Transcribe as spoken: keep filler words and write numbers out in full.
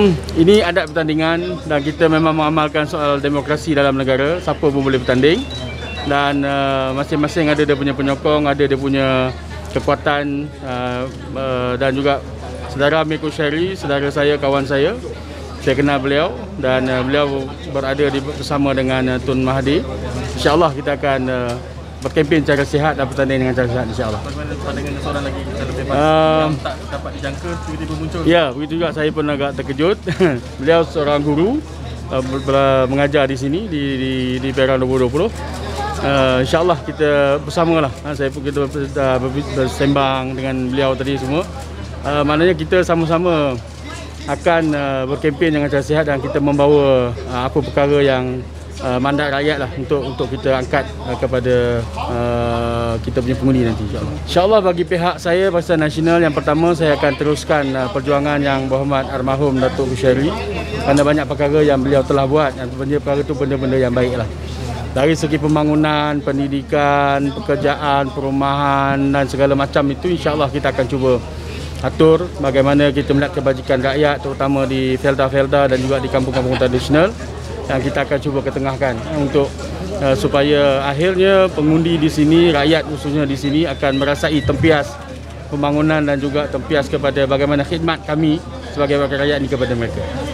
Hmm, ini adat pertandingan dan kita memang mengamalkan soal demokrasi dalam negara. Siapa pun boleh bertanding dan uh, masing-masing ada dia punya penyokong, ada dia punya kekuatan uh, uh, dan juga saudara Amir Qushayri, saudara saya, kawan saya. Saya kenal beliau dan uh, beliau berada di, bersama dengan uh, Tun Mahathir. InsyaAllah kita akan uh, berkempen secara sihat dan bertanding dengan cara sihat, insyaAllah. Bagaimana pertandingan seorang lagi selepas Uh, yang tak dapat dijangka tiba-tiba muncul? Ya, begitu juga saya pun agak terkejut. Beliau seorang guru uh, ber, ber, mengajar di sini di di, di Perak dua ribu dua puluh. Uh, InsyaAllah kita bersamalah. Ha, saya pun kita uh, bersembang dengan beliau tadi semua. Uh, maknanya kita sama-sama akan uh, berkempen dengan cara sihat dan kita membawa uh, apa perkara yang uh, mandat rakyat lah untuk untuk kita angkat uh, kepada uh, kita punya pengundi nanti, insyaAllah. InsyaAllah bagi pihak saya Pakatan Nasional, yang pertama saya akan teruskan uh, perjuangan yang berhormat almarhum Datuk Qushayri, kerana banyak perkara yang beliau telah buat dan benda perkara itu benda-benda yang baik lah. Dari segi pembangunan, pendidikan, pekerjaan, perumahan dan segala macam itu, insyaAllah kita akan cuba atur bagaimana kita melihat kebajikan rakyat, terutama di felda-felda dan juga di kampung-kampung tradisional, yang kita akan cuba ketengahkan untuk uh, supaya akhirnya pengundi di sini, rakyat khususnya di sini akan merasai tempias pembangunan dan juga tempias kepada bagaimana khidmat kami sebagai wakil rakyat ini kepada mereka.